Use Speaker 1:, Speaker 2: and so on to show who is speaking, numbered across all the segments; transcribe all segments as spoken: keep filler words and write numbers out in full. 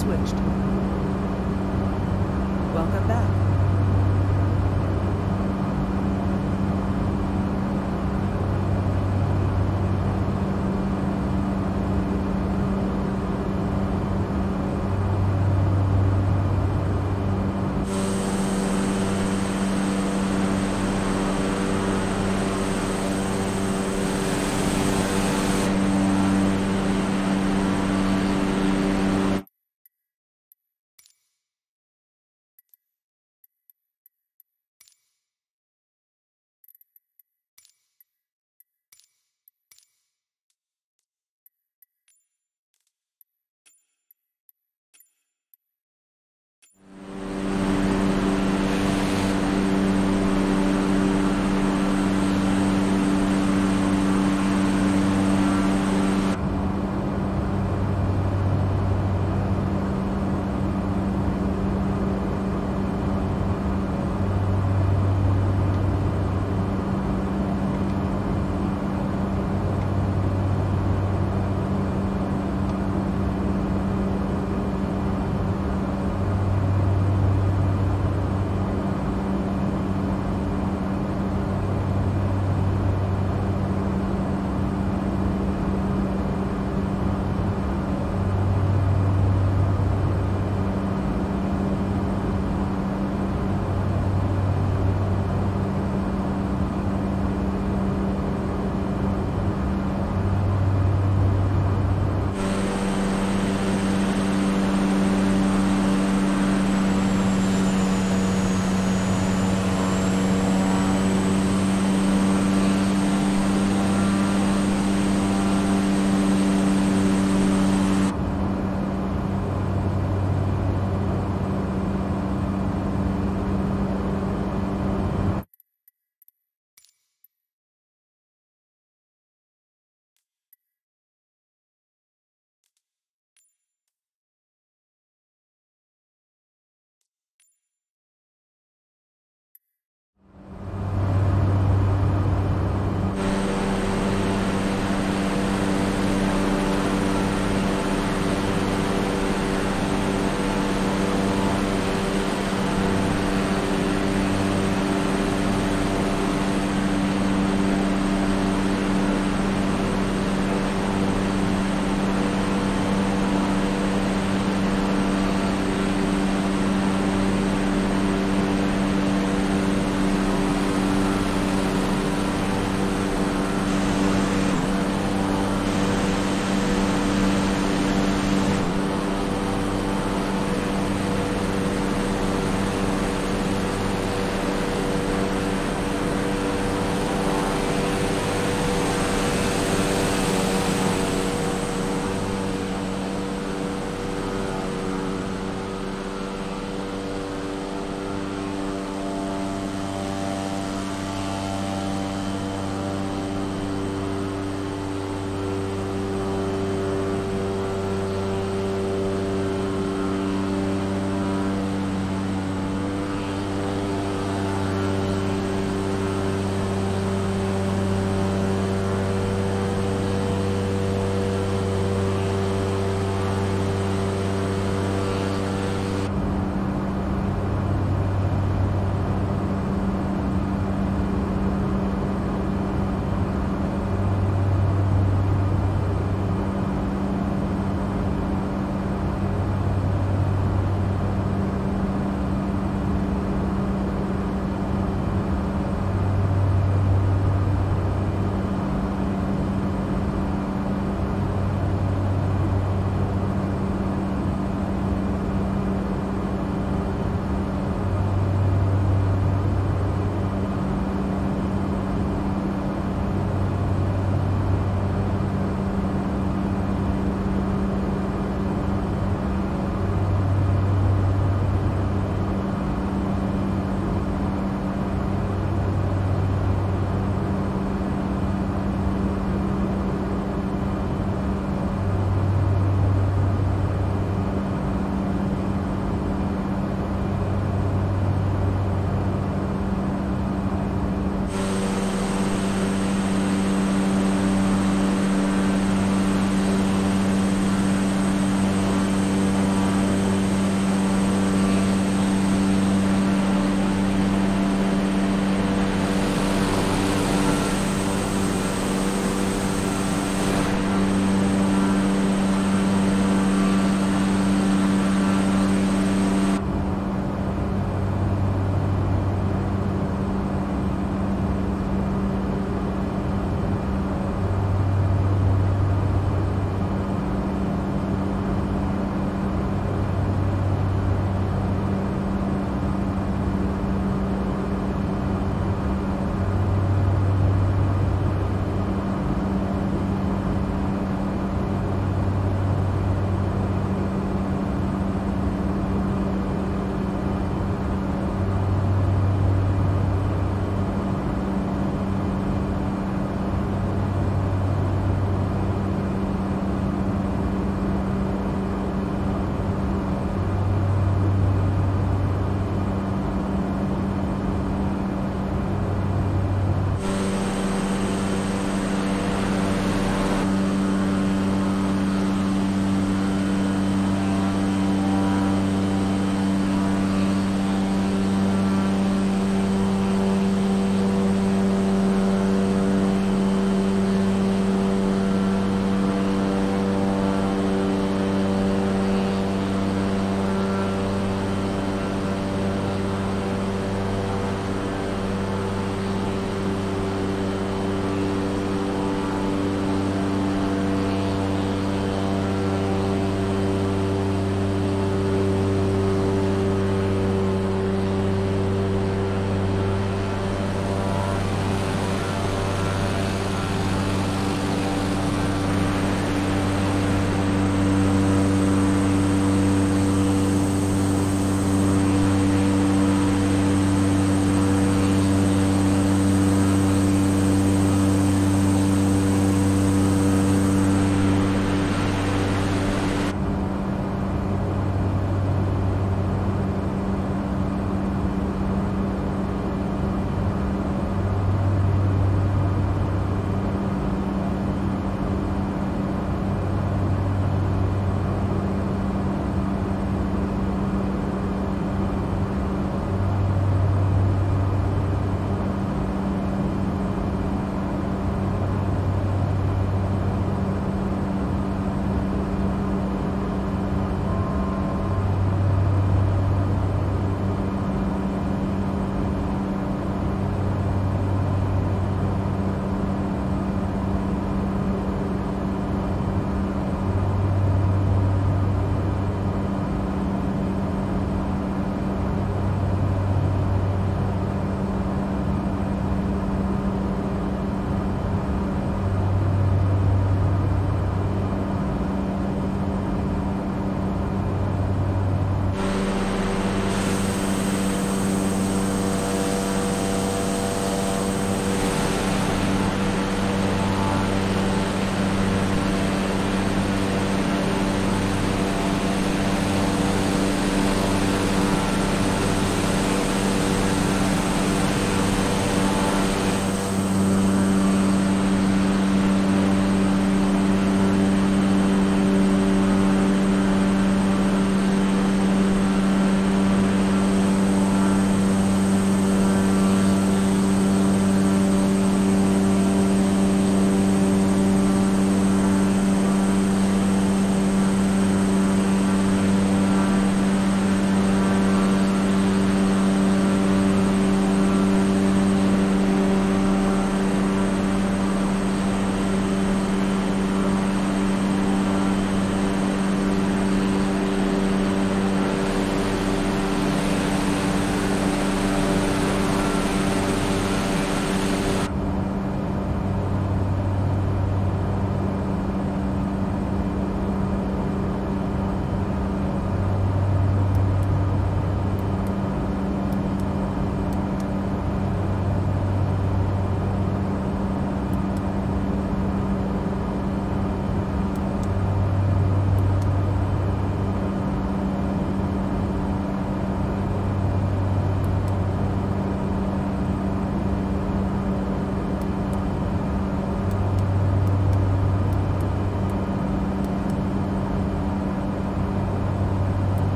Speaker 1: switched. Welcome back.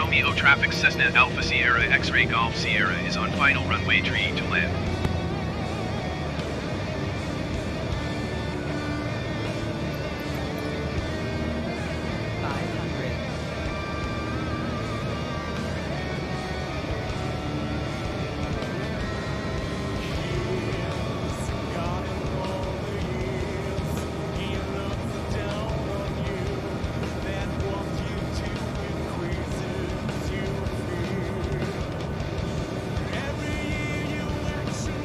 Speaker 1: Romeo traffic Cessna Alpha Sierra X-ray Golf Sierra is on final runway tree to land.
Speaker 2: Every year you action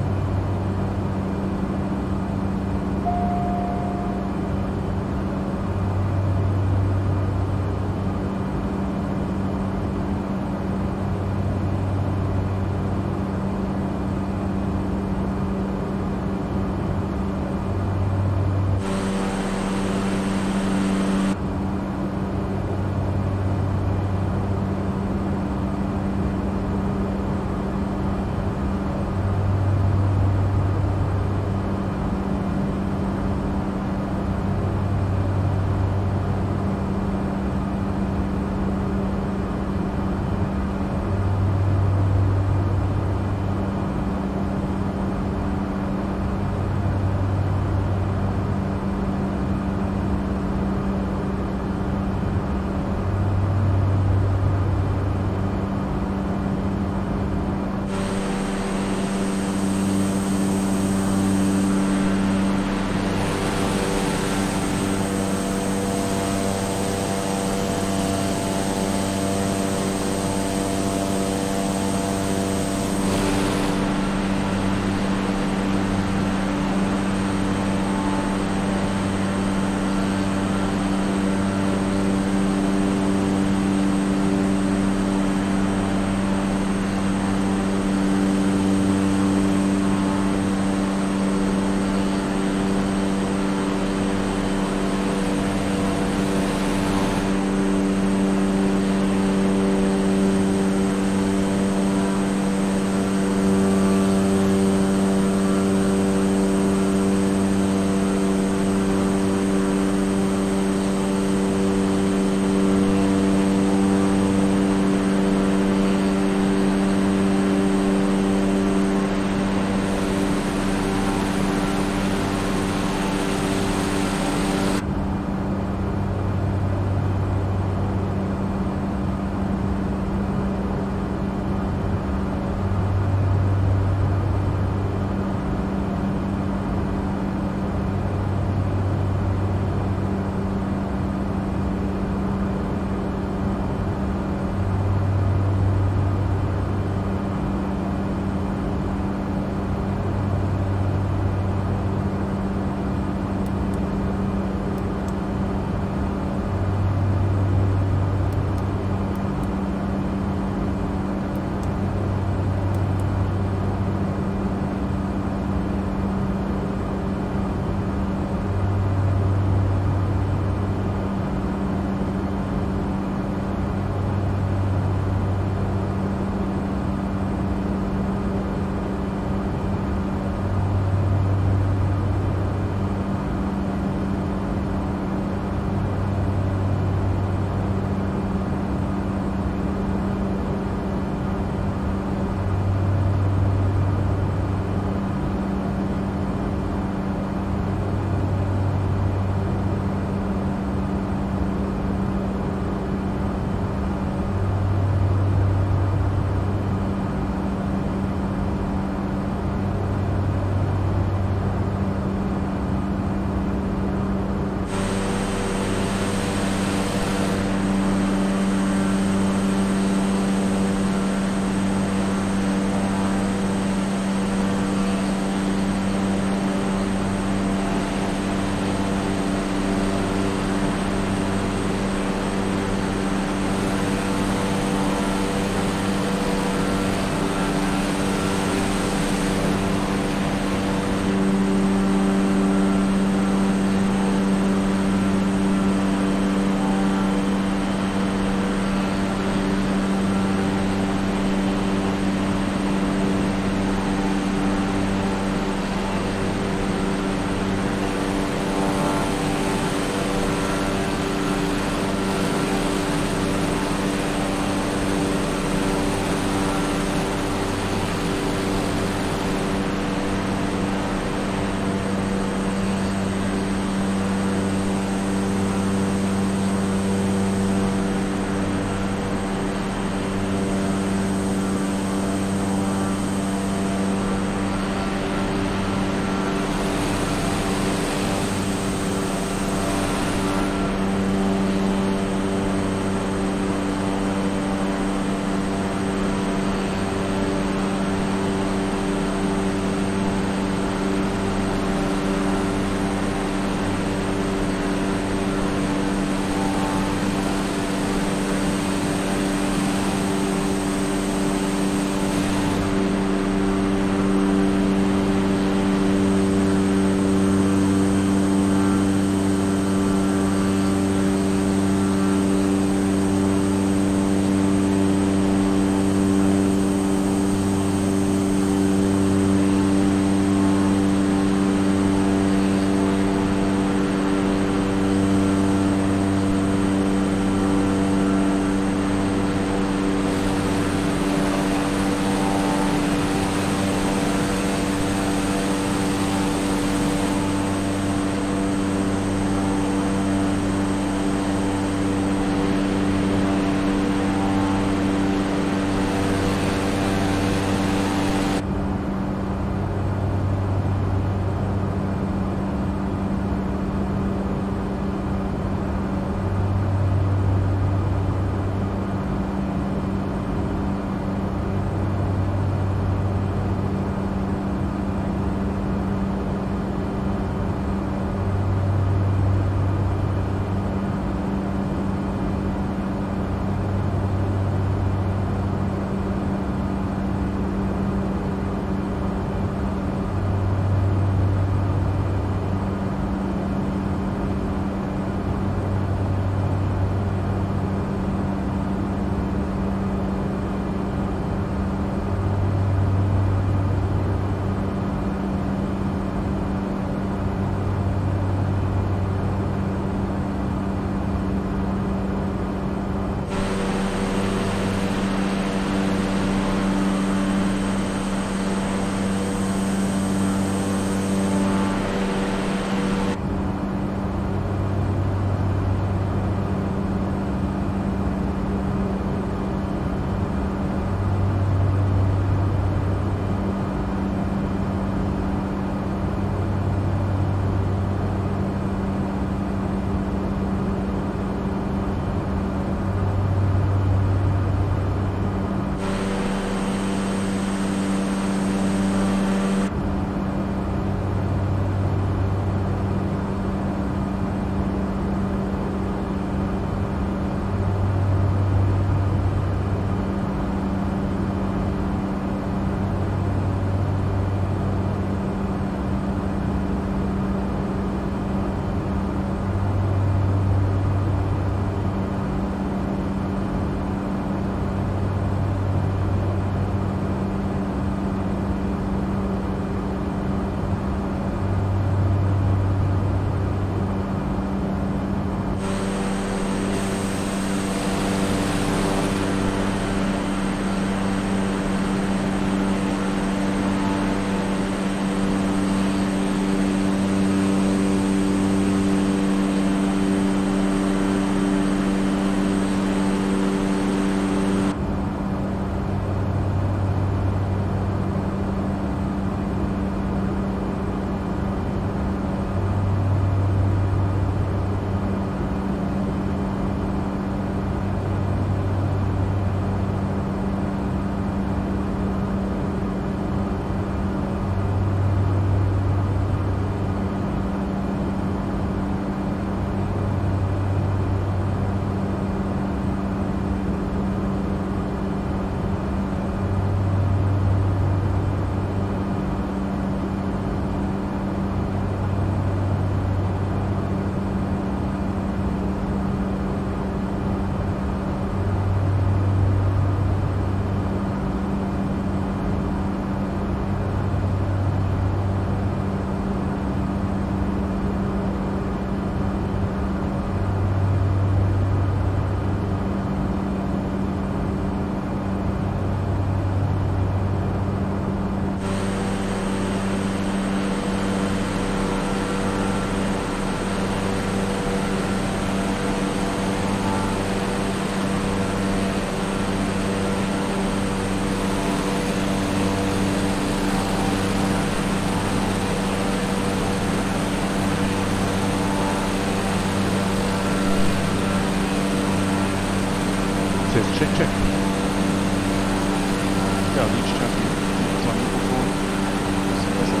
Speaker 2: ja, Liedstärke, das war ein Mikrofon, das ist besser.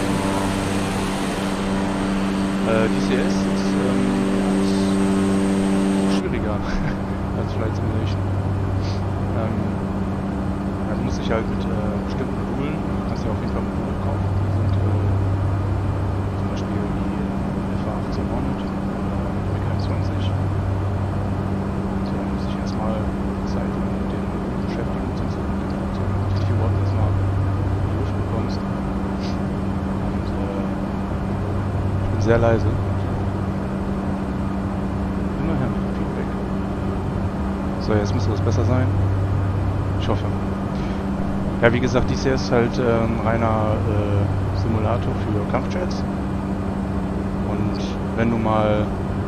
Speaker 2: Äh, D C S ist, ähm, ja, ist schwieriger als Flight Simulation. Ähm, ja, du musst dich halt mit äh, bestimmten Modulen, du kannst ja auf jeden Fall Module kaufen, die sind äh, zum Beispiel die F A achtzehnhundert oder M K zwanzig. Und so, dann muss ich erstmal Zeit lang mit den Modulen beschäftigen, beziehungsweise mit den Motoren, dass du die überhaupt erstmal in die Luft bekommst. Und äh, ich bin sehr leise. Immer her mit dem Feedback. So, jetzt müsste das besser sein. Ich hoffe. Ja, wie gesagt, D C S ist halt äh, ein reiner äh, Simulator für Kampfjets. Und wenn du mal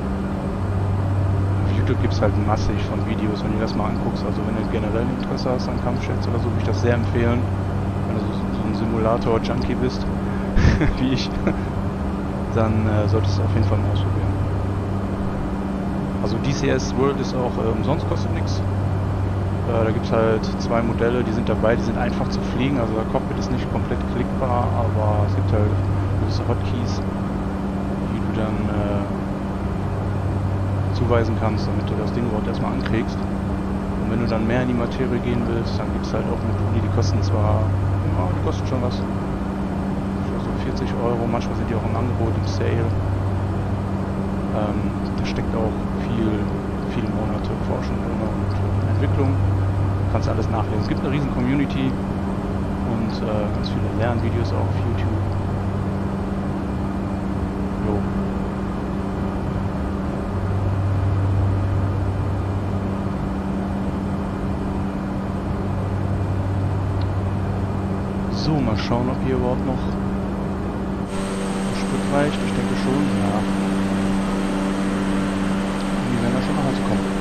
Speaker 2: auf YouTube gibt es halt massig von Videos, wenn du das mal anguckst, also wenn du generell Interesse hast an Kampfjets oder so, würde ich das sehr empfehlen. Wenn du so, so ein Simulator-Junkie bist, wie ich, dann äh, solltest du auf jeden Fall mal ausprobieren. Also D C S World ist auch äh, umsonst, kostet nichts. Äh, da gibt es halt zwei Modelle, die sind dabei, die sind einfach zu fliegen, also der Cockpit ist nicht komplett klickbar, aber es gibt halt gewisse Hotkeys, die du dann äh, zuweisen kannst, damit du das Ding überhaupt erstmal ankriegst. Und wenn du dann mehr in die Materie gehen willst, dann gibt es halt auch Module, die kosten zwar, ja, die kosten schon was, so vierzig Euro, manchmal sind die auch im Angebot, im Sale. Ähm, da steckt auch viel, viele Monate Forschung drin und Entwicklung. Du kannst alles nachlesen. Es gibt eine riesen Community und äh, ganz viele Lernvideos auch auf YouTube. Jo. So, mal schauen, ob hier überhaupt noch Sprit reicht. Ich denke schon, ja. Die werden da schon nach Hause kommen.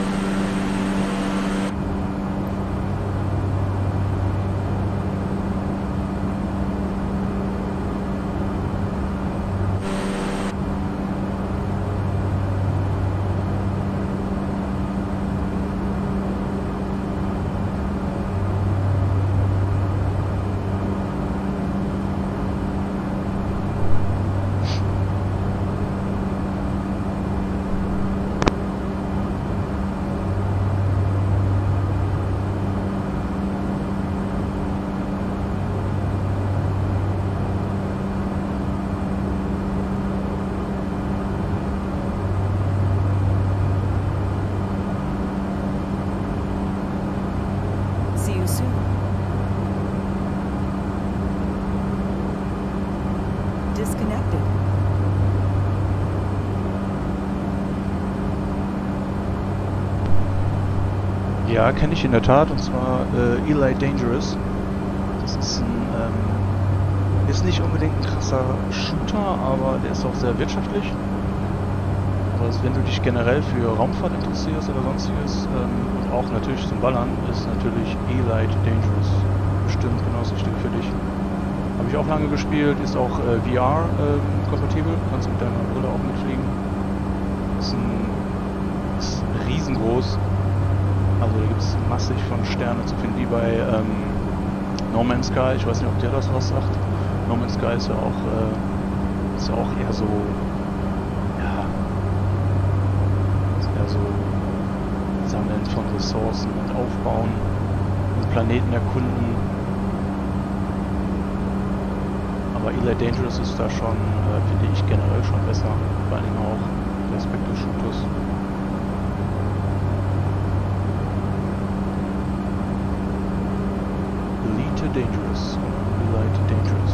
Speaker 3: See you soon. Disconnected.
Speaker 2: Ja, kenne ich in der Tat, und zwar äh, Elite Dangerous. Das ist ein, ähm, ist nicht unbedingt ein krasser Shooter, aber der ist auch sehr wirtschaftlich. Also wenn du dich generell für Raumfahrt interessierst oder sonstiges, ähm, und auch natürlich zum Ballern, ist natürlich Elite Dangerous bestimmt genau das Richtige für dich. Habe ich auch lange gespielt, ist auch äh, V R-kompatibel, ähm, kannst mit deiner Brille auch mitfliegen. Ist, ein, ist riesengroß, also da gibt es massig von Sternen zu finden, wie bei ähm, No Man's Sky. Ich weiß nicht, ob der das was sagt. No Man's Sky ist ja auch, äh, ist ja auch eher so, ja, ist eher so Sammeln von Ressourcen und Aufbauen und Planeten erkunden. Aber Elite Dangerous ist da schon, äh, finde ich, generell schon besser. Vor allen Dingen auch der Aspekt des Shooters. Elite Dangerous oder Elite Dangerous.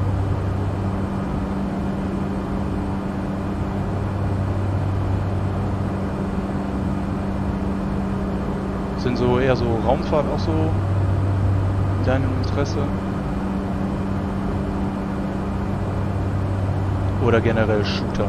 Speaker 2: Sind so eher so Raumfahrt auch so in deinem Interesse? Oder generell Shooter?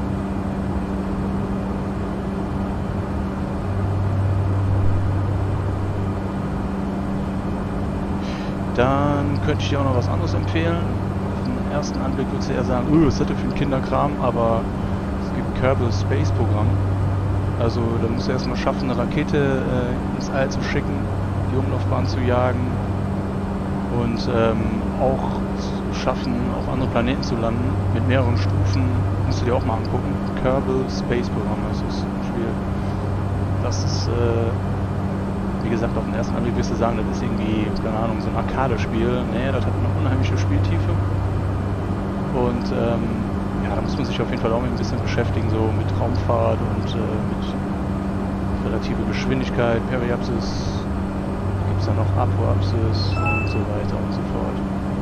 Speaker 2: Dann könnte ich dir auch noch was anderes empfehlen. Auf den ersten Anblick würdest du eher sagen, uh, was ist das für ein Kinderkram, aber es gibt Kerbal Space Programm. Also da musst du erstmal schaffen, eine Rakete äh, ins All zu schicken, die Umlaufbahn zu jagen, und ähm, auch zu schaffen, auf andere Planeten zu landen, mit mehreren Stufen, musst du dir auch mal angucken. Kerbal Space Program ist das Spiel. Das ist, äh, wie gesagt, auf den ersten Anblick wirst du sagen, das ist irgendwie, keine Ahnung, so ein Arcade-Spiel. Nee, das hat eine unheimliche Spieltiefe. Und ähm, ja, da muss man sich auf jeden Fall auch mit ein bisschen beschäftigen, so mit Raumfahrt und äh, mit relative Geschwindigkeit, Periapsis, gibt es da noch Apoapsis und so weiter und so fort.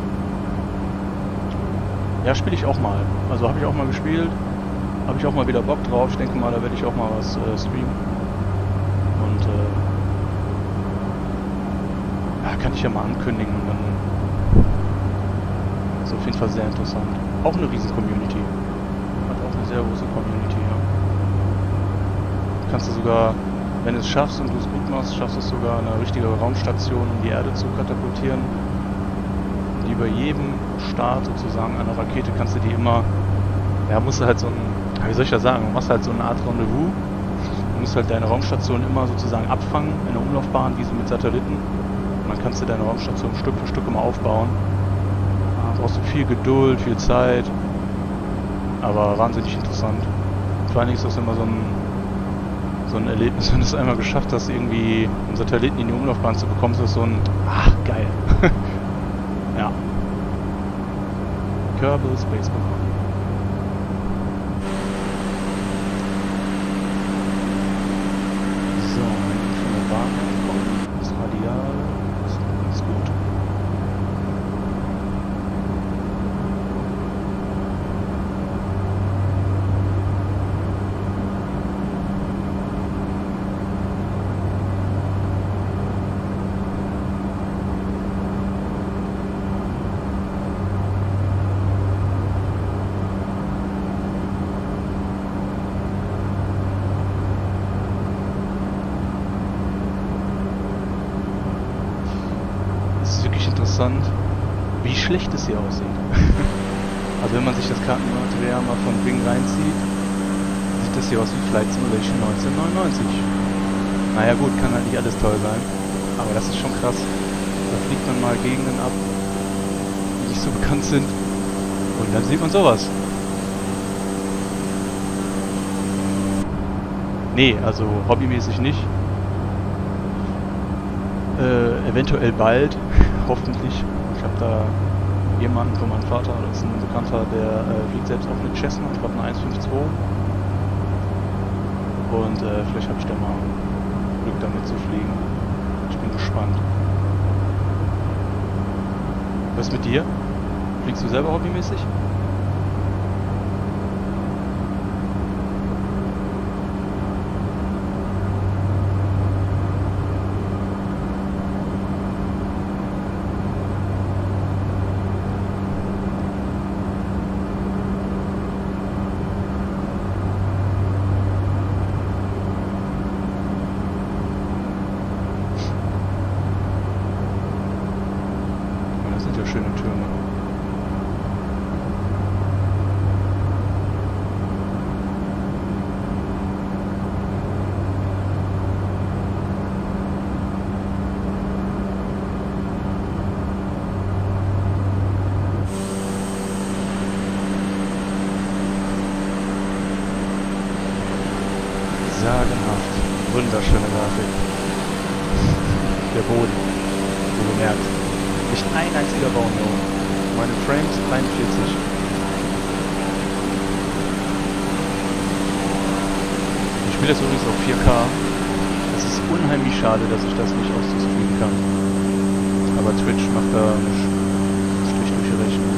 Speaker 2: Ja, spiele ich auch mal. Also habe ich auch mal gespielt, habe ich auch mal wieder Bock drauf. Ich denke mal, da werde ich auch mal was äh, streamen. Und äh, ja, kann ich ja mal ankündigen und dann ist auf jeden Fall sehr interessant. Auch eine riesen Community. Hat auch eine sehr große Community, ja. Kannst du sogar, wenn du es schaffst und du es gut machst, schaffst du es sogar eine richtige Raumstation um die Erde zu katapultieren. Die bei jedem Start sozusagen einer Rakete kannst du die immer, ja, musst du halt so ein, wie soll ich das sagen, du machst halt so eine Art Rendezvous. Du musst halt deine Raumstation immer sozusagen abfangen in der Umlaufbahn, wie so mit Satelliten. Und dann kannst du deine Raumstation Stück für Stück immer aufbauen. Da brauchst du viel Geduld, viel Zeit, aber wahnsinnig interessant. Vor allen Dingen ist das immer so ein, so ein Erlebnis, wenn du es einmal geschafft hast, irgendwie einen Satelliten in die Umlaufbahn zu bekommen, ist das so ein, ach, geil. Ja. Kerbal Space Program. So, wenn ich von der Bahn herkomme, das Radial ist ganz gut. Interessant, wie schlecht es hier aussieht. Also wenn man sich das Kartenmaterial mal von Bing reinzieht, sieht das hier aus wie Flight Simulation neunzehnhundertneunundneunzig. Naja gut, kann halt nicht alles toll sein, aber das ist schon krass. Da fliegt man mal Gegenden ab, die nicht so bekannt sind, und dann sieht man sowas. Nee, also hobbymäßig nicht. Äh, eventuell bald, hoffentlich. Ich habe da jemanden von meinem Vater, das ist ein Bekannter, der äh, fliegt selbst auch eine Cessna, ich glaube eine eins fünf zwei. Und äh, vielleicht habe ich da mal Glück damit zu fliegen. Ich bin gespannt. Was mit dir? Fliegst du selber hobbymäßig? Schöne Türme. Sagenhaft. Wunderschöne Grafik. Der Boden. So gemerkt. Nicht ein einziger Baum hier oben. Meine Frames dreiundvierzig. Ich spiele das übrigens auf vier K. Es ist unheimlich schade, dass ich das nicht auszustreamen kann. Aber Twitch macht da einen Strich durch die Rechnung.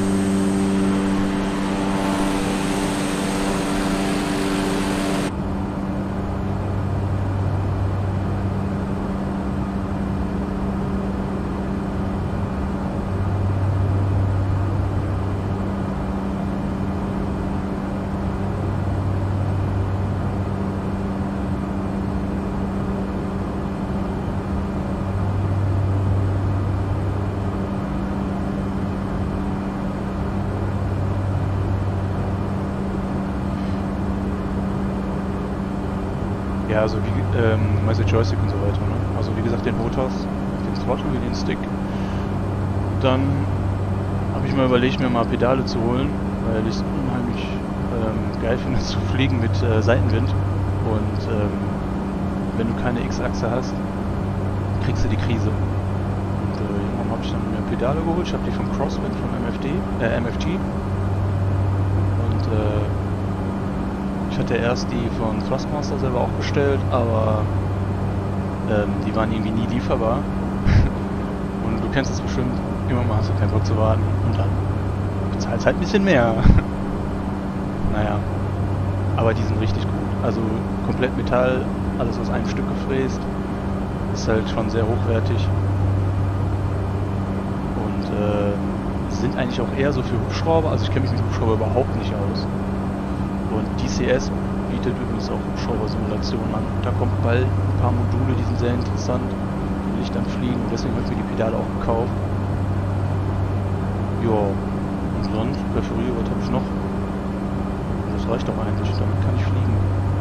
Speaker 2: Ja, also wie, ähm, also Joystick und so weiter, ne? Also wie gesagt, den Motors, den Throttle, den Stick, dann habe ich mir überlegt, mir mal Pedale zu holen, weil ich es unheimlich ähm, geil finde zu fliegen mit äh, Seitenwind. Und ähm, wenn du keine X-Achse hast, kriegst du die Krise. Und äh, irgendwann habe ich dann mir Pedale geholt. Ich habe die vom Crosswind, von M F D, äh, M F G. Und äh, ich hatte erst die von Thrustmaster selber auch bestellt, aber ähm, die waren irgendwie nie lieferbar. Und du kennst es bestimmt, irgendwann mal hast du keinen Bock zu warten und dann bezahlst halt ein bisschen mehr. Naja, aber die sind richtig gut. Also komplett Metall, alles aus einem Stück gefräst, ist halt schon sehr hochwertig. Und äh, sind eigentlich auch eher so für Hubschrauber, also ich kenne mich mit Hubschrauber überhaupt nicht aus. Und D C S bietet übrigens auch Hubschrauber-Simulationen an. Da kommt bald ein paar Module, die sind sehr interessant, die will ich dann fliegen und deswegen habe ich mir die Pedale auch gekauft. Ja, und sonst präferiere, was habe ich noch? Das reicht doch eigentlich, damit kann ich fliegen.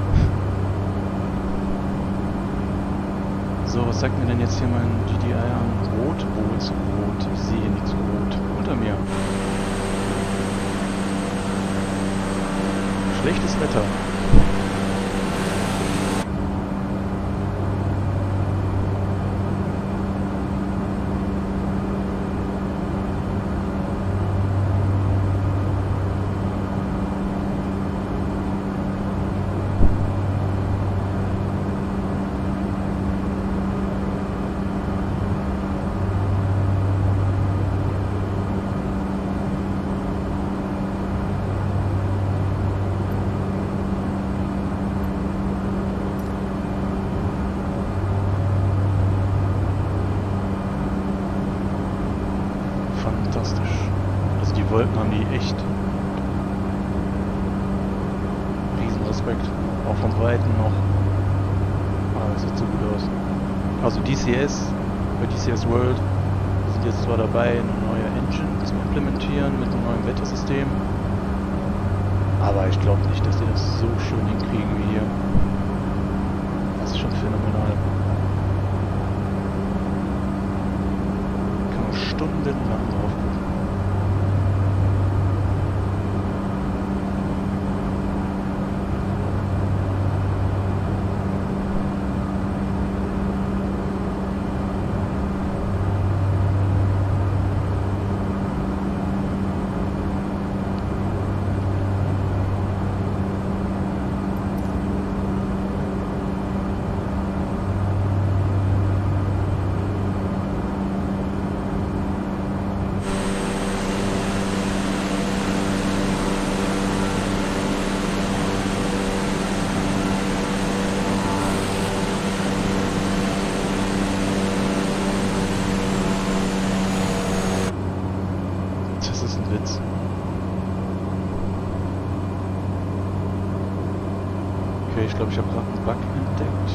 Speaker 2: So, was sagt mir denn jetzt hier mein G D I an? Rot? Wo ist rot? Ich sehe nichts rot. Unter mir. Schlechtes Wetter. Fantastisch. Also die Wolken haben die echt. Riesenrespekt. Auch vom Weiten noch. Ah, das sieht so gut aus. Also D C S, bei D C S World sind jetzt zwar dabei, eine neue Engine zu implementieren mit einem neuen Wettersystem. Aber ich glaube nicht, dass die das so schön hinkriegen wie hier. Das ist schon phänomenal. Stundenlang drauf gucken. Das ist ein Witz. Okay, ich glaube, ich habe gerade einen Bug entdeckt.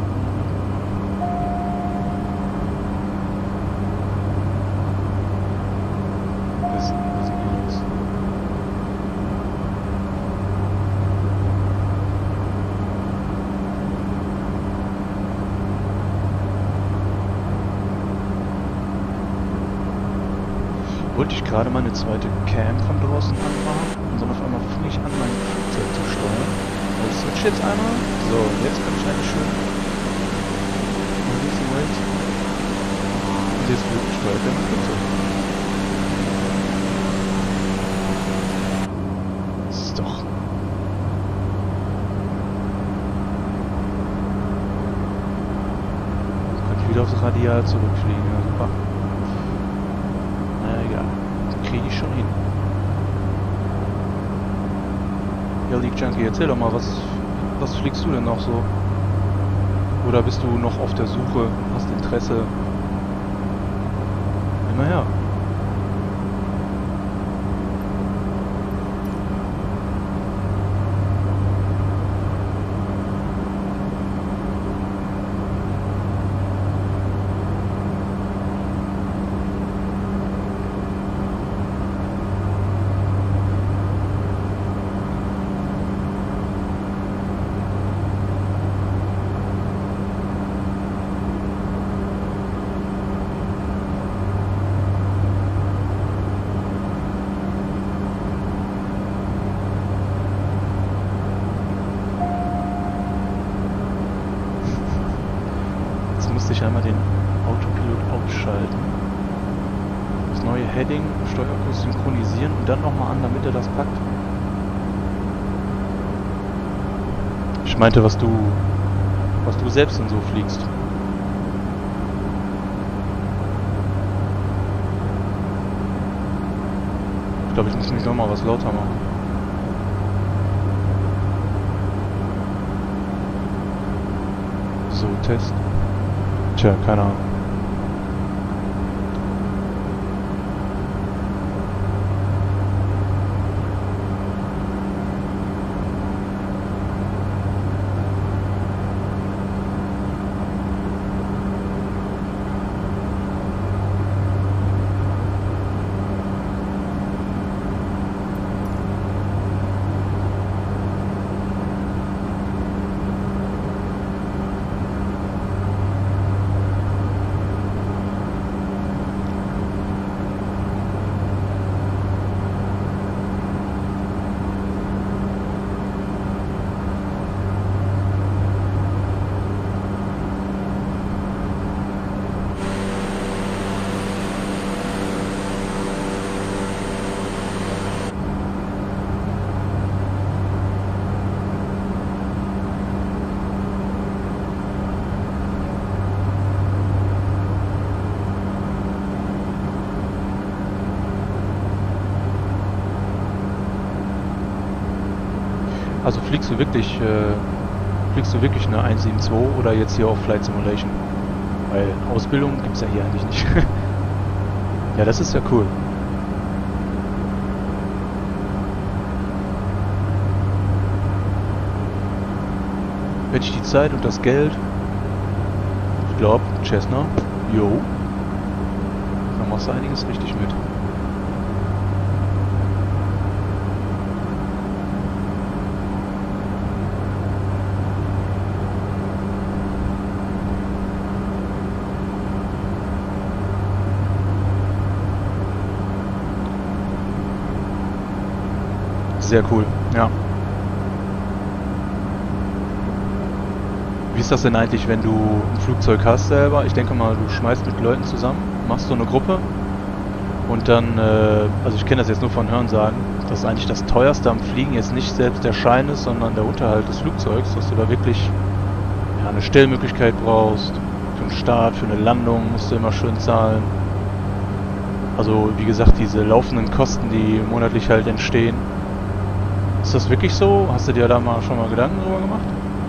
Speaker 2: Was ist denn hier los? Wollte ich gerade meine zweite Cam von draußen anmachen und dann auf einmal fange ich an, mein Flugzeug zu steuern. Ich switch jetzt einmal. So, jetzt kann ich eigentlich schön release wait. Und jetzt steuert er mein Flugzeug. Das ist doch... Jetzt kann ich wieder aufs Radial zurückfliegen. Ja, super. Kriege ich schon hin. Ja, League Junkie, erzähl doch mal, was, was fliegst du denn noch so? Oder bist du noch auf der Suche, hast Interesse? Immer her. einmal den Autopilot ausschalten. Das neue Heading, Steuerkurs synchronisieren und dann nochmal an, damit er das packt. Ich meinte, was du, was du selbst denn so fliegst. Ich glaube, ich muss mich nochmal was lauter machen. So, Test. Tja, keine Ahnung. Also fliegst du wirklich, äh, fliegst du wirklich eine eins sieben zwei oder jetzt hier auf Flight Simulation? Weil Ausbildung gibt's ja hier eigentlich nicht. Ja, das ist ja cool. Hätte ich die Zeit und das Geld, ich glaube, Cessna, jo, dann machst du einiges richtig mit. Sehr cool, ja. Wie ist das denn eigentlich, wenn du ein Flugzeug hast selber? Ich denke mal, du schmeißt mit Leuten zusammen, machst so eine Gruppe und dann, äh, also ich kenne das jetzt nur von Hörensagen, dass eigentlich das teuerste am Fliegen jetzt nicht selbst der Schein ist, sondern der Unterhalt des Flugzeugs, dass du da wirklich ja, eine Stellmöglichkeit brauchst, für einen Start, für eine Landung musst du immer schön zahlen. Also wie gesagt, diese laufenden Kosten, die monatlich halt entstehen. Ist das wirklich so? Hast du dir da mal schon mal Gedanken drüber gemacht?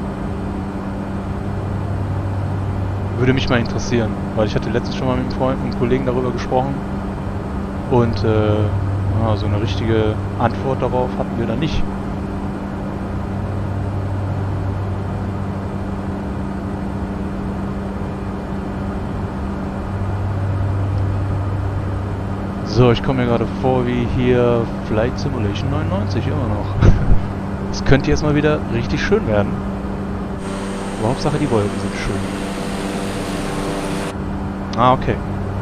Speaker 2: Würde mich mal interessieren, weil ich hatte letztens schon mal mit einem Freund, mit einem Kollegen darüber gesprochen und äh, ja, so eine richtige Antwort darauf hatten wir da nicht. So, ich komme mir gerade vor wie hier Flight Simulation neunundneunzig immer noch. Es könnte jetzt mal wieder richtig schön werden. Aber Hauptsache die Wolken sind schön. Ah, okay.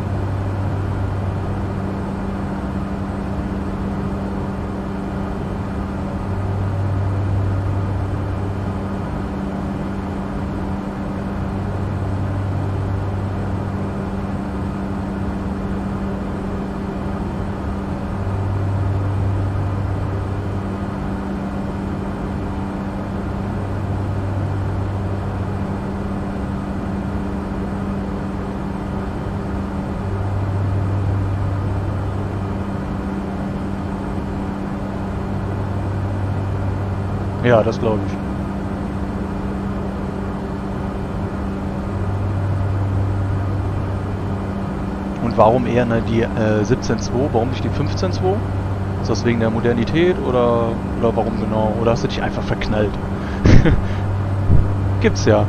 Speaker 2: Ja, das glaube ich. Und warum eher ne, die äh, siebzehn Komma zwei, warum nicht die fünfzehn Komma zwei? Ist das wegen der Modernität oder, oder warum genau? Oder hast du dich einfach verknallt? Gibt's ja.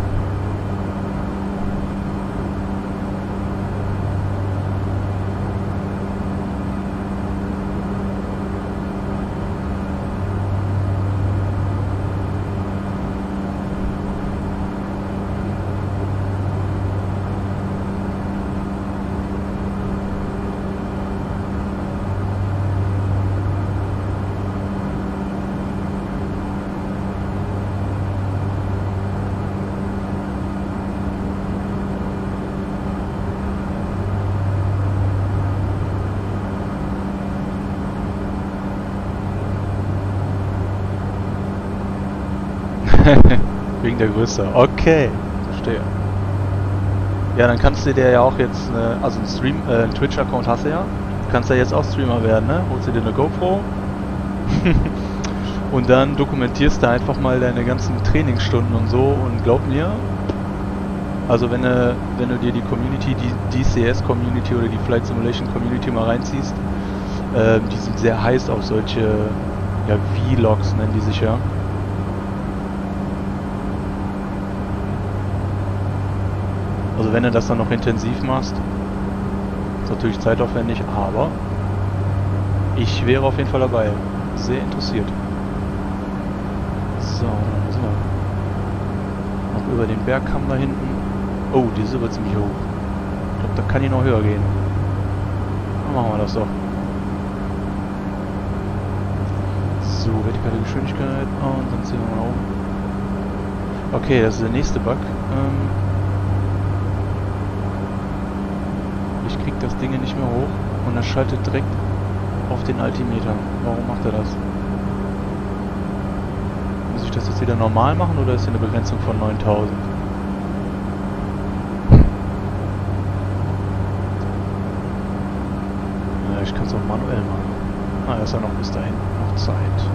Speaker 2: Wegen der Größe. Okay, verstehe. Ja, dann kannst du dir ja auch jetzt, eine, also einen Stream, äh, einen Twitch-Account hast du ja. Du kannst ja jetzt auch Streamer werden, ne? Holst du dir eine GoPro und dann dokumentierst du einfach mal deine ganzen Trainingsstunden und so und glaub mir, also wenn du, wenn du dir die Community, die D C S-Community oder die Flight Simulation-Community mal reinziehst, äh, die sind sehr heiß auf solche, ja, Vlogs nennen die sich ja. Also wenn du das dann noch intensiv machst, ist natürlich zeitaufwendig, aber ich wäre auf jeden Fall dabei. Sehr interessiert. So, dann sind wir noch über den Bergkamm da hinten. Oh, die ist aber ziemlich hoch. Ich glaube, da kann die noch höher gehen. Dann machen wir das doch. So, vertikale Geschwindigkeit. Und dann ziehen wir mal um. Okay, das ist der nächste Bug. Ähm Ich krieg das Ding nicht mehr hoch und das schaltet direkt auf den Altimeter. Warum macht er das? Muss ich das jetzt wieder normal machen oder ist hier eine Begrenzung von neuntausend? Ja, ich kann es auch manuell machen. Ah, ist ja noch bis dahin noch Zeit.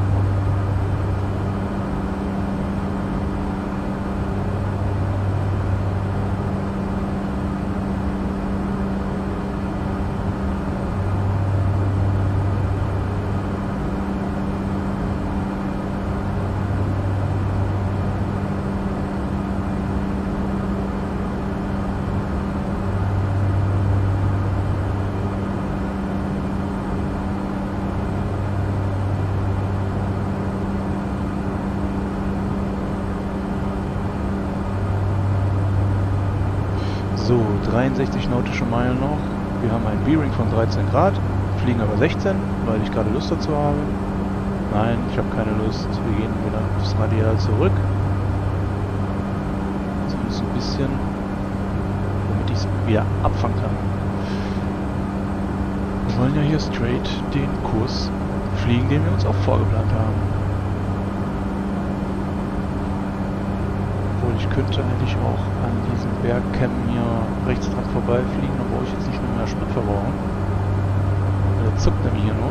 Speaker 2: So, dreiundsechzig nautische Meilen noch. Wir haben einen V-Ring von dreizehn Grad, fliegen aber sechzehn, weil ich gerade Lust dazu habe. Nein, ich habe keine Lust. Wir gehen wieder aufs Radial zurück. Zumindest ein bisschen, damit ich es wieder abfangen kann. Wir wollen ja hier straight den Kurs fliegen, den wir uns auch vorgeplant haben. Obwohl ich könnte eigentlich auch an diesem Bergcam hier rechts dran vorbeifliegen, dann brauche ich jetzt nicht nur mehr Sprit verbrauchen. Der zuckt nämlich hier nur.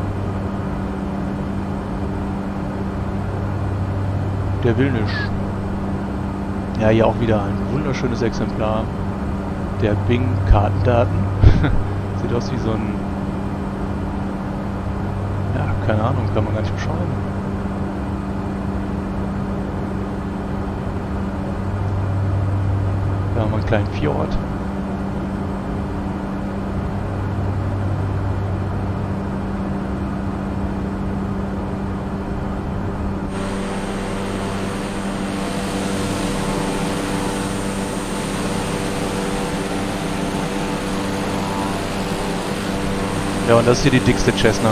Speaker 2: Der will nicht. Ja, hier auch wieder ein wunderschönes Exemplar der Bing-Kartendaten. Sieht aus wie so ein... Ja, keine Ahnung, kann man gar nicht beschreiben. Da haben wir einen kleinen Fjord. Ja, und das ist hier die dickste Cessna.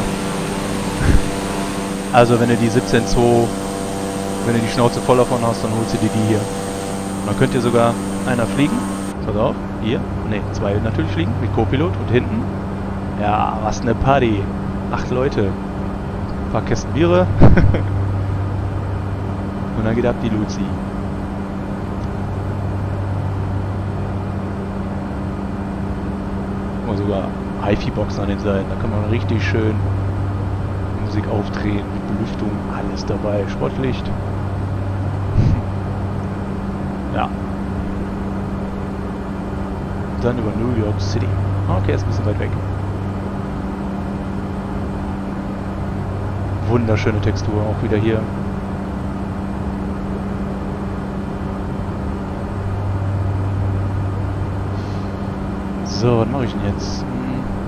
Speaker 2: Also wenn du die siebzehn Komma zwei, wenn du die Schnauze voll davon hast, dann holst du dir die hier. Man könnte hier sogar einer fliegen. Pass auf, hier. Ne, zwei natürlich fliegen, mit Co-Pilot und hinten. Ja, was eine Party. Acht Leute. Ein paar Kästen Biere. Und dann geht ab die Luzi. Und sogar Hi-Fi-Boxen an den Seiten. Da kann man richtig schön Musik aufdrehen, mit Belüftung, alles dabei. Sportlicht. Ja. Dann über New York City. Okay, ist ein bisschen weit weg. Wunderschöne Textur, auch wieder hier. So, was mache ich denn jetzt? Hm.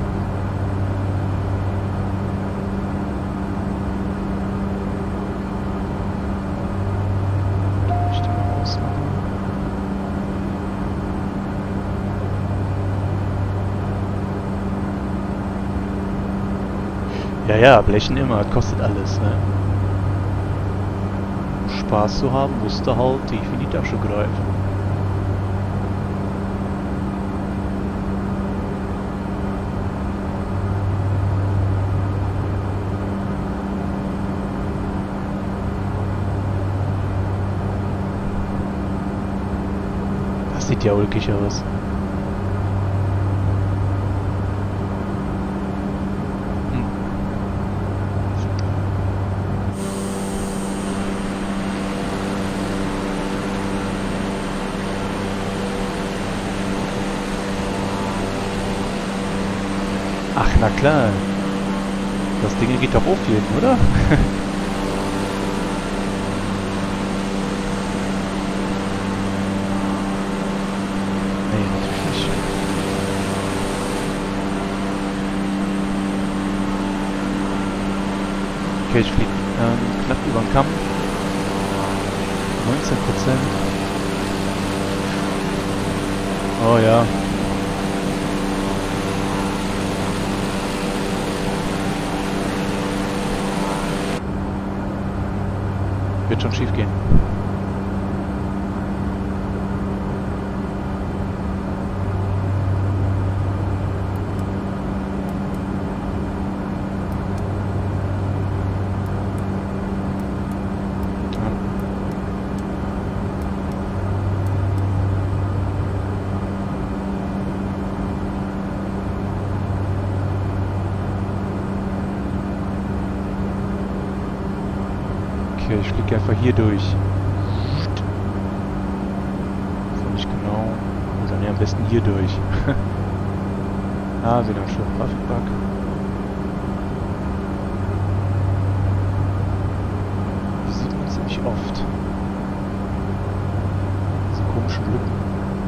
Speaker 2: Ich den mal ausmachen. Ja, ja, blechen immer, kostet alles, ne? Um Spaß zu haben, musst du halt tief in die Tasche greifen. sieht ja ulkig aus. Hm. Ach, na klar. Das Ding geht doch auf jeden, oder? Nee, natürlich nicht. Okay, ich fliege ähm, knapp über den Kamm. neunzehn Prozent. Oh ja. Wird schon schief gehen. Okay, ich fliege einfach hier durch. So nicht genau. Also nee, am besten hier durch. Ah, wieder ein schöner Grafikbug. Die sieht man ziemlich oft. Diese komischen Lücken.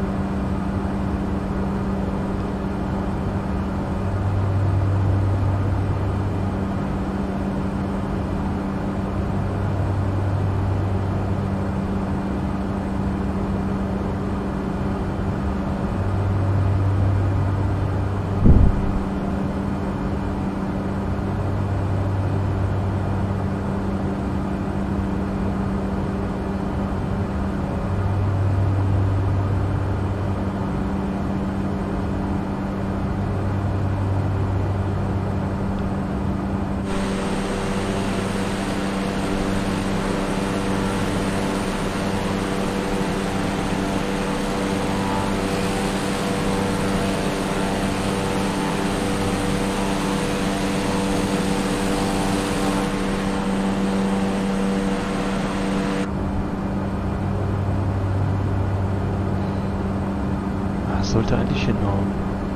Speaker 2: Sollte eigentlich hinhauen.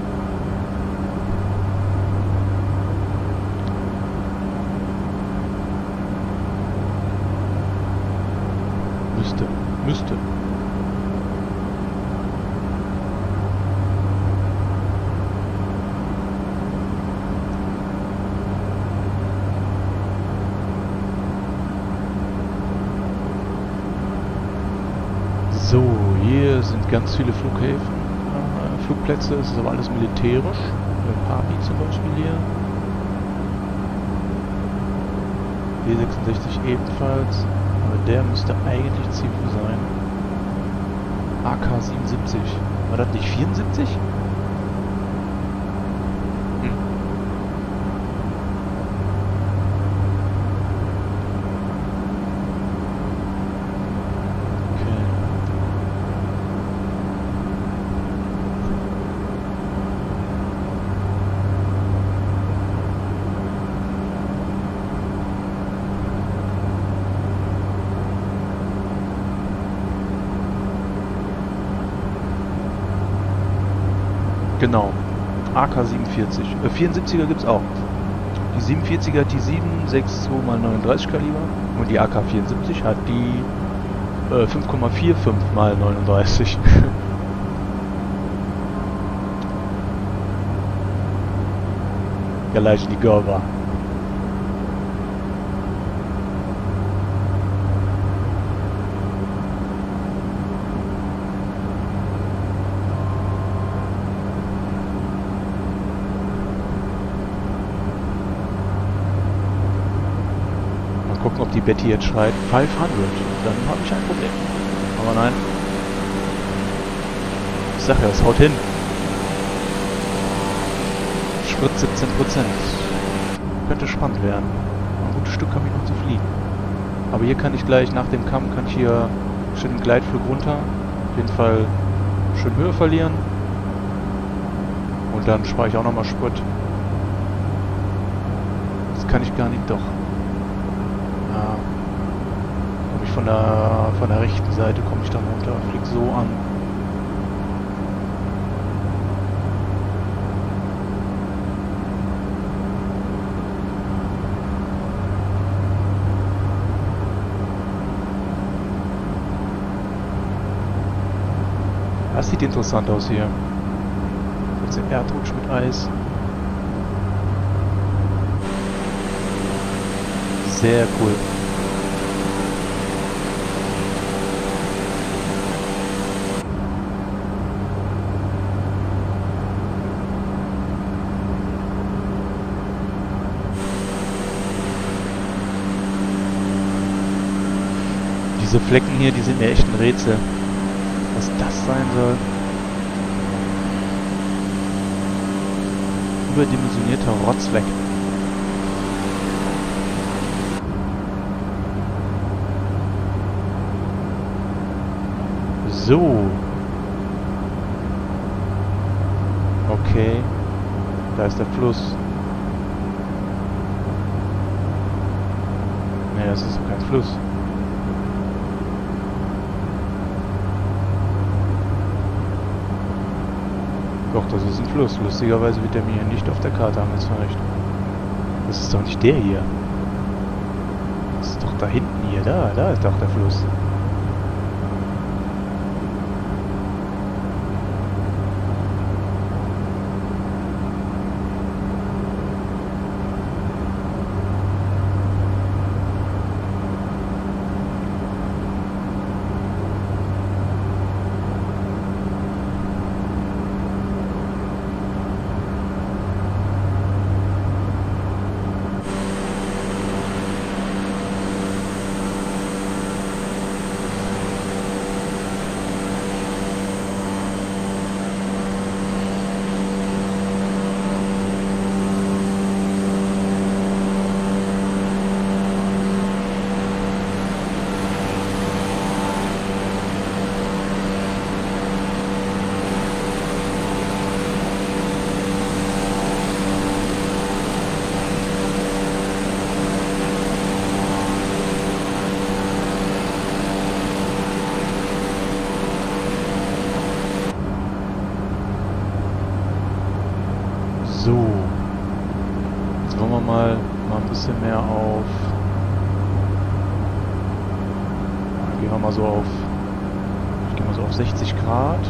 Speaker 2: Müsste. Müsste. So, hier sind ganz viele Flughäfen. Flugplätze, es ist aber alles militärisch. Papi zum Beispiel hier. B sechsundsechzig ebenfalls. Aber der müsste eigentlich Zielflug sein. A K siebenundsiebzig. War das nicht vierundsiebzig? Hm. Genau. A K siebenundvierzig. Äh, vierundsiebziger gibt es auch. Die siebenundvierziger hat die sieben sechs zwei mal neununddreißig Kaliber und die A K vierundsiebzig hat die äh, fünf Komma fünfundvierzig mal neununddreißig. Gleich die Gorba. Gucken, ob die Betty jetzt schreit fünfhundert. Dann habe ich ein Problem. Aber nein. Ich sag ja, es haut hin. Sprit siebzehn Prozent. Könnte spannend werden. Ein gutes Stück habe ich noch zu fliegen. Aber hier kann ich gleich nach dem Kamm kann ich hier schön den Gleitflug runter. Auf jeden Fall schön Höhe verlieren. Und dann spare ich auch nochmal Sprit. Das kann ich gar nicht, doch. Ja. Komme ich von der, von der rechten Seite, komme ich dann runter, flieg so an. Das sieht interessant aus hier. Jetzt ein Erdrutsch mit Eis. Sehr cool. Diese Flecken hier, die sind mir echt ein Rätsel. Was das sein soll. Überdimensionierter Rotzfleck. So. Okay. Da ist der Fluss. Ne, das ist doch kein Fluss. Doch, das ist ein Fluss. Lustigerweise wird der mir nicht auf der Karte angezeigt. Das ist doch nicht der hier. Das ist doch da hinten hier. Da, da ist doch der Fluss. So. Jetzt wollen wir mal, mal ein bisschen mehr auf... Gehen wir mal so auf... Ich gehe mal so auf sechzig Grad.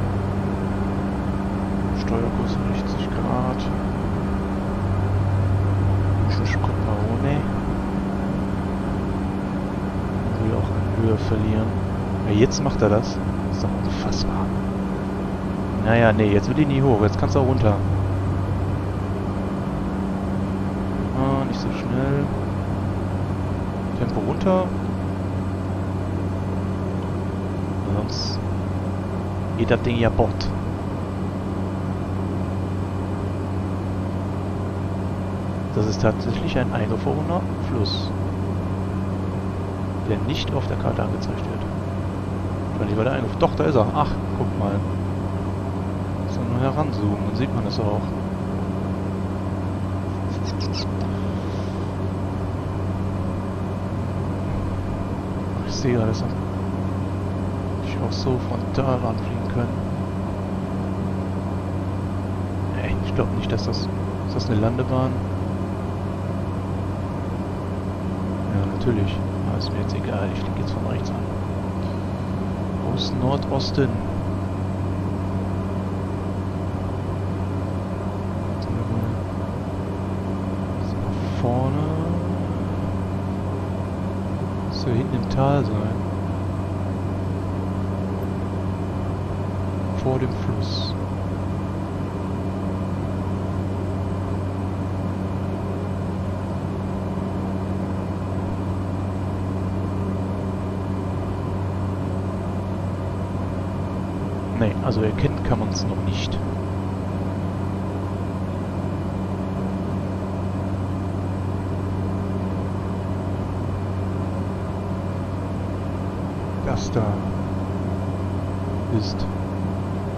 Speaker 2: Steuerkurs sechzig Grad. Schuschkoparone. Will auch an Höhe verlieren. Ja, jetzt macht er das. Das ist doch unfassbar. Naja, nee, jetzt will ich nie hoch. Jetzt kannst du auch runter. Nicht so schnell. Tempo runter. Sonst geht das Ding ja bort. Das ist tatsächlich ein eingefrorener Fluss, der nicht auf der Karte angezeigt wird. Wahrscheinlich war der eingefroren. Doch, da ist er. Ach, guck mal. So, nur heranzoomen, dann sieht man das auch. Ich sehe alles. Ich auch so frontal anfliegen können. Nee, ich glaube nicht, dass das... Ist das eine Landebahn? Ja, natürlich. Aber ist mir jetzt egal. Ich fliege jetzt von rechts an. Aus Nordosten. Vorne. So hinten im Tal sein. Vor dem Fluss. Nee, also erkennen kann man es noch nicht. Das da ist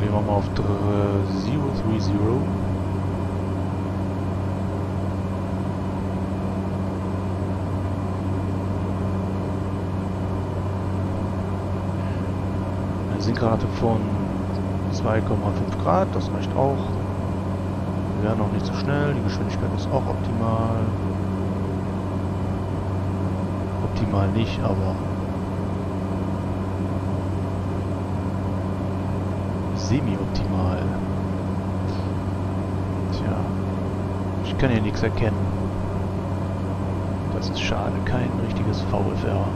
Speaker 2: gehen wir mal auf null drei null. Eine Sinkrate von zwei Komma fünf Grad, das reicht auch. Wir werden auch nicht so schnell, die Geschwindigkeit ist auch optimal. Optimal nicht, aber semi-optimal. Tja, ich kann hier nichts erkennen. Das ist schade, kein richtiges V F R.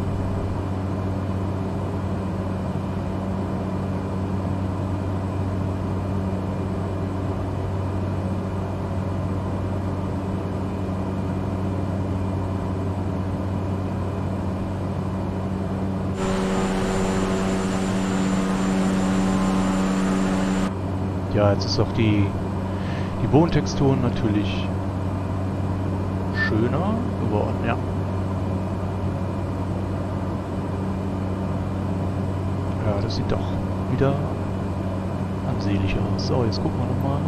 Speaker 2: Ja, jetzt ist auch die, die Bodentextur natürlich schöner geworden, ja. Ja, das sieht doch wieder ansehnlich aus. So, jetzt gucken wir nochmal.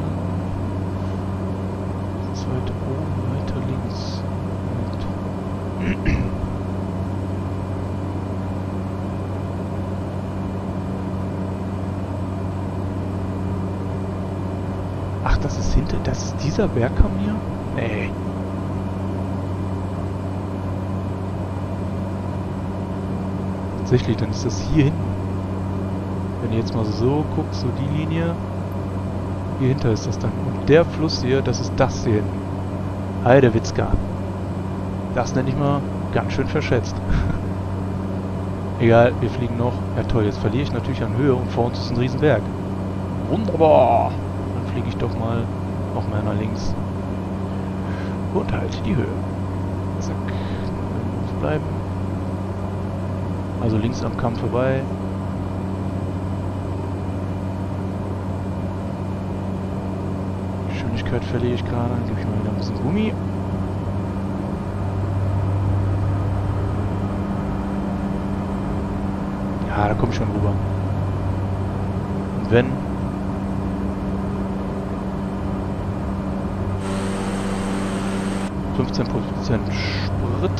Speaker 2: Das ist weiter oben, weiter links. Und ach, das ist hinter... Das ist dieser Bergkamm hier? Nee. Tatsächlich, dann ist das hier hinten. Wenn ihr jetzt mal so guckt, so die Linie. Hier hinter ist das dann. Und der Fluss hier, das ist das hier hinten. Heidewitzka. Das nenne ich mal ganz schön verschätzt. Egal, wir fliegen noch. Ja toll, jetzt verliere ich natürlich an Höhe und vor uns ist ein Riesenberg. Wunderbar! Fliege ich doch mal noch mehr nach links und halte die Höhe. Zack. Bleiben. Also links am Kamm vorbei. Geschwindigkeit verliere ich gerade. Dann gebe ich mal wieder ein bisschen Gummi. Ja, da komme ich schon rüber. Und wenn fünfzehn Prozent Sprit.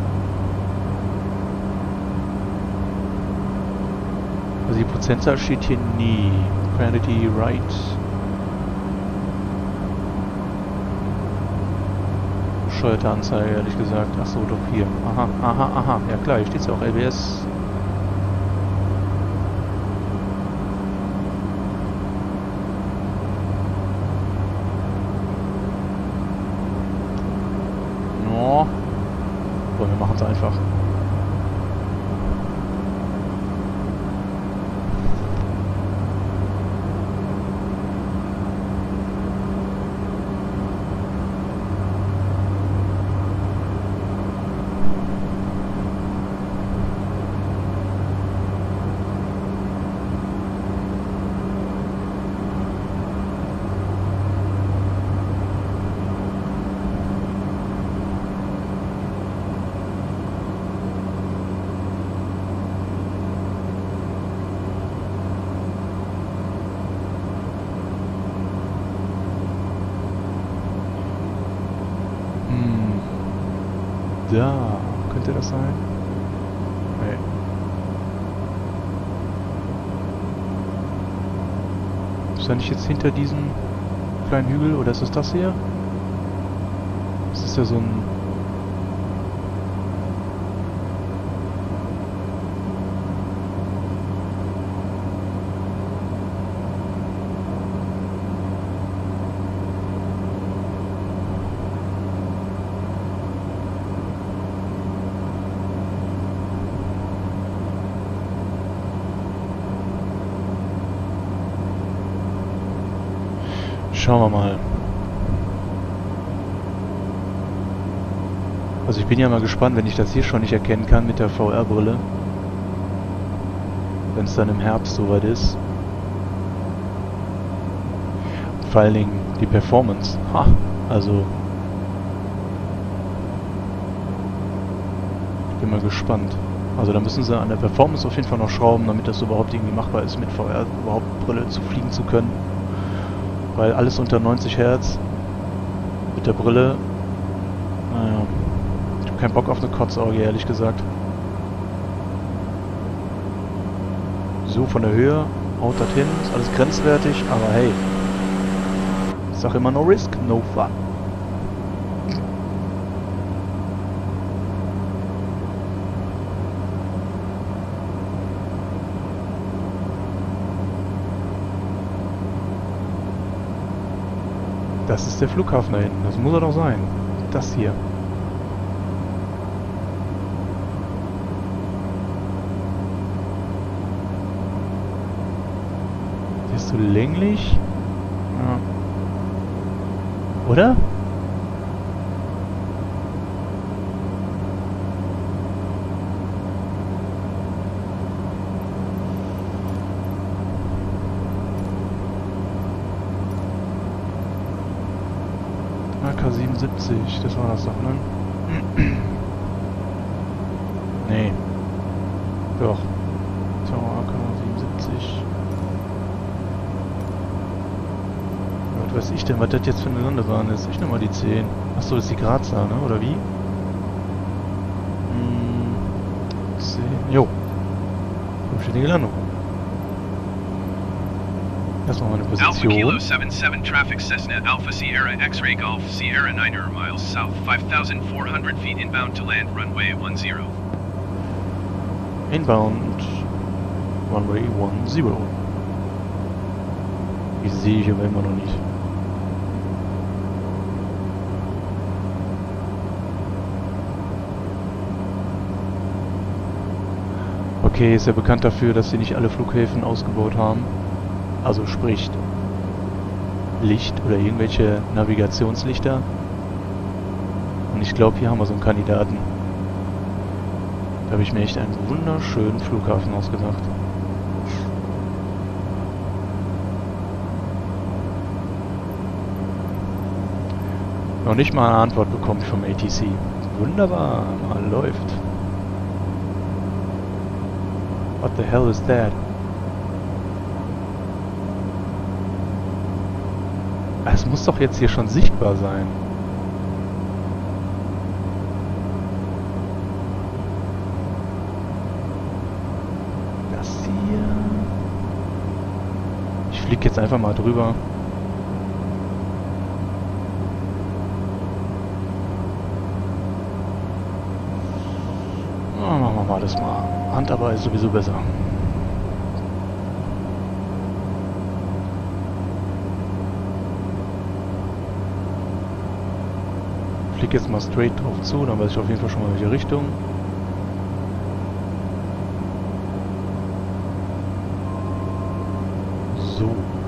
Speaker 2: Also die Prozentzahl steht hier nie. Quantity right. Bescheuerte Anzeige, ehrlich gesagt. Achso, doch hier. Aha, aha, aha. Ja klar, hier steht es ja auch L B S. Wir machen es einfach. Da, könnte das sein? Nee. Stand ich jetzt hinter diesem kleinen Hügel oder ist es das hier? Das ist ja so ein... Schauen wir mal. Also ich bin ja mal gespannt, wenn ich das hier schon nicht erkennen kann mit der V R-Brille. Wenn es dann im Herbst soweit ist. Vor allen Dingen die Performance. Ha, also ich bin mal gespannt. Also da müssen sie an der Performance auf jeden Fall noch schrauben, damit das überhaupt irgendwie machbar ist, mit V R überhaupt Brille zu fliegen zu können. Weil alles unter neunzig Hertz mit der Brille, naja, ich habe keinen Bock auf eine Kotzauge, ehrlich gesagt. So, von der Höhe, haut das hin, ist alles grenzwertig, aber hey, ich sag immer no risk, no fun. Das ist der Flughafen da hinten, das muss er doch sein. Das hier. Der ist so länglich. Ja. Oder? A K siebenundsiebzig, das war das doch, ne? Nee. Doch. So, A K siebenundsiebzig. Was weiß ich denn, was das jetzt für eine Landebahn ist? Ich nehme mal die zehn. Achso, das ist die Grazer, ne? Oder wie? Hm, zehn. Jo. Vollständige Landung. Erstmal meine
Speaker 1: Alpha
Speaker 2: Position.
Speaker 1: Kilo seven seven traffic Cessna Alpha Sierra X-Ray Golf Sierra nine miles south, five thousand four hundred feet inbound to land runway one zero.
Speaker 2: Inbound Runway one zero. Ich sehe ich aber immer noch nicht. Okay, ist ja bekannt dafür, dass sie nicht alle Flughäfen ausgebaut haben. Also sprich Licht oder irgendwelche Navigationslichter. Und ich glaube, hier haben wir so einen Kandidaten. Da habe ich mir echt einen wunderschönen Flughafen ausgedacht. Noch nicht mal eine Antwort bekommen vom A T C. Wunderbar, mal läuft. What the hell is that? Es muss doch jetzt hier schon sichtbar sein. Das hier... Ich fliege jetzt einfach mal drüber. Oh, machen wir mal das mal. Handarbeit ist sowieso besser. Ich fliege jetzt mal straight drauf zu, dann weiß ich auf jeden Fall schon mal in welche Richtung. So.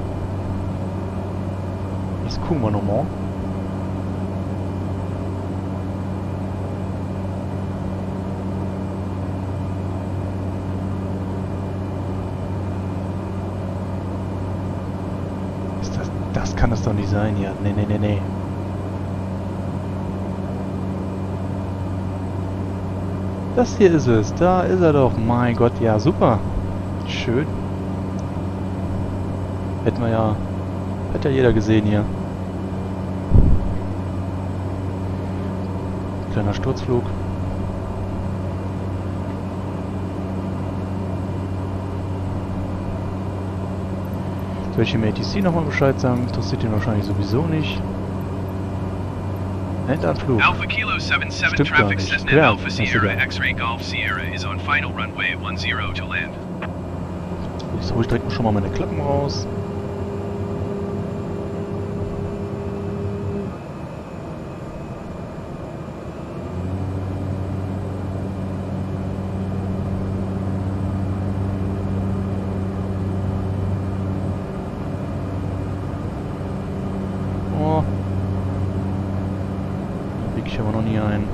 Speaker 2: Jetzt gucken wir nochmal. Ist das, das kann es doch nicht sein, ja. Nee, nee, nee, nee. Das hier ist es. Da ist er doch. Mein Gott, ja, super. Schön. Hätten wir ja... Hätte ja jeder gesehen hier. Kleiner Sturzflug. Soll ich dem A T C nochmal Bescheid sagen? Interessiert ihn wahrscheinlich sowieso nicht. Endanflug.
Speaker 1: Alpha Kilo seven seven
Speaker 2: Stimmt gar
Speaker 1: traffic
Speaker 2: nicht.
Speaker 1: Cessna
Speaker 2: Ja,
Speaker 1: Alpha
Speaker 2: ist
Speaker 1: Sierra
Speaker 2: egal.
Speaker 1: X-Ray Golf Sierra is on final runway one zero to land.
Speaker 2: Jetzt hole ich direkt schon mal meine Klappen raus. Oh. Da bieg ich aber noch nie ein.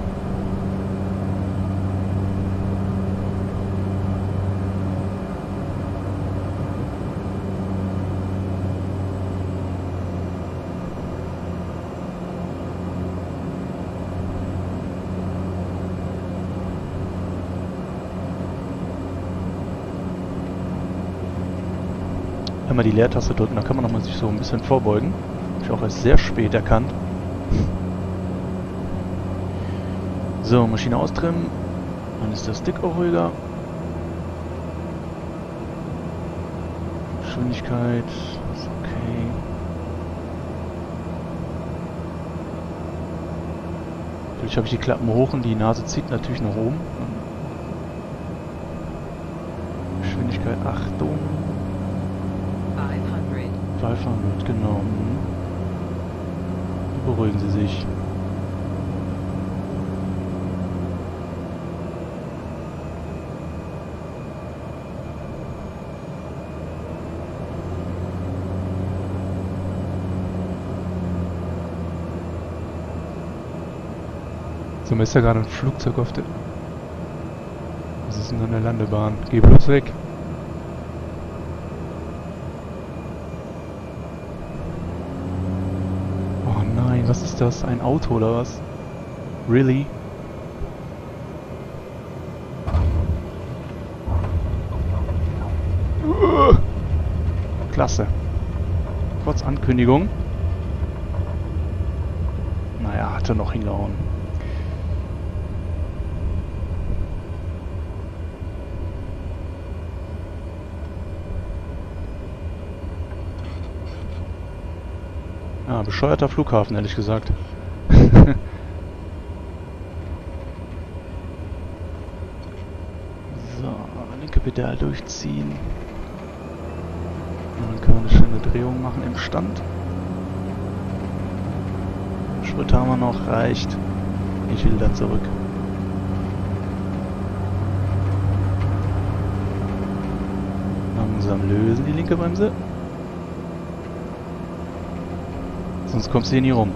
Speaker 2: Einmal die Leertaste drücken, dann kann man nochmal sich so ein bisschen vorbeugen. Hab ich auch erst sehr spät erkannt. So, Maschine austrimmen. Dann ist der Stick auch ruhiger. Geschwindigkeit ist okay. Natürlich habe ich die Klappen hoch und die Nase zieht natürlich nach oben. Geschwindigkeit, Achtung. fünfhundert, genau. Beruhigen Sie sich. So, mir ist ja gerade ein Flugzeug auf der... Was ist denn an der Landebahn? Geh bloß weg. Oh nein, was ist das? Ein Auto oder was? Really? Uh, klasse. Trotz Ankündigung. Naja, hat er noch hingehauen. Ah, bescheuerter Flughafen, ehrlich gesagt. So, linke Pedal durchziehen. Und dann können wir eine schöne Drehung machen im Stand. Schritt haben wir noch, reicht. Ich will da zurück. Langsam lösen die linke Bremse. Sonst kommst du hier nie rum.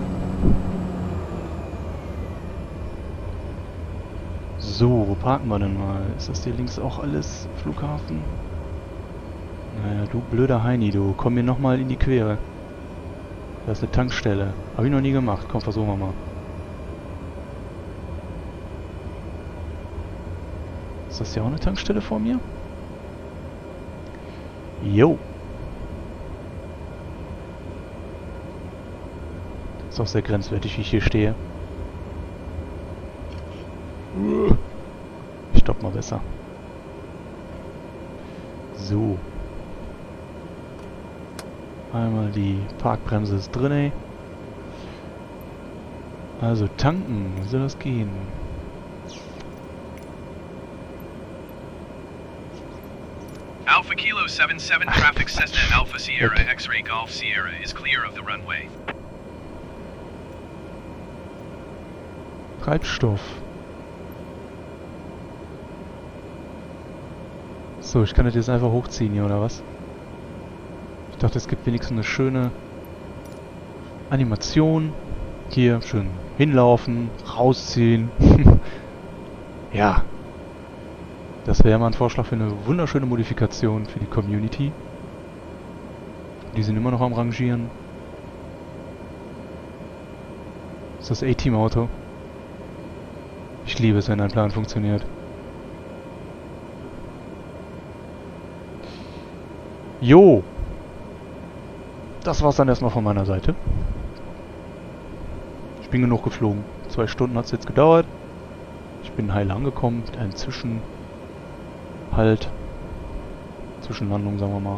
Speaker 2: So, wo parken wir denn mal? Ist das hier links auch alles Flughafen? Naja, du blöder Heini, du. Komm mir nochmal in die Quere. Da ist eine Tankstelle. Habe ich noch nie gemacht. Komm, versuchen wir mal. Ist das hier auch eine Tankstelle vor mir? Jo. Ist auch sehr grenzwertig, wie ich hier stehe. Ich stopp mal besser. So. Einmal die Parkbremse ist drin, ey. Also tanken, wie soll das gehen?
Speaker 1: Alpha Kilo seven seven traffic Cessna Alpha Sierra X-Ray Golf Sierra is clear of the runway.
Speaker 2: Treibstoff. So, ich kann das jetzt einfach hochziehen hier, oder was? Ich dachte, es gibt wenigstens eine schöne Animation. Hier schön hinlaufen, rausziehen. Ja. Das wäre mal ein Vorschlag für eine wunderschöne Modifikation für die Community. Die sind immer noch am Rangieren. Das ist das A-Team-Auto. Ich liebe es, wenn ein Plan funktioniert. Jo! Das war's dann erstmal von meiner Seite. Ich bin genug geflogen. Zwei Stunden hat es jetzt gedauert. Ich bin heil angekommen mit einem Zwischenhalt. Zwischenlandung, sagen wir mal.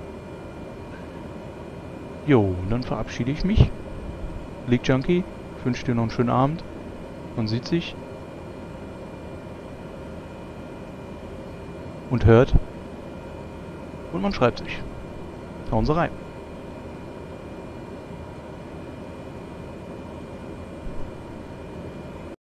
Speaker 2: Jo, dann verabschiede ich mich. League Junkie, ich wünsche dir noch einen schönen Abend. Man sieht sich. Und hört. Und man schreibt sich. Hauen Sie rein.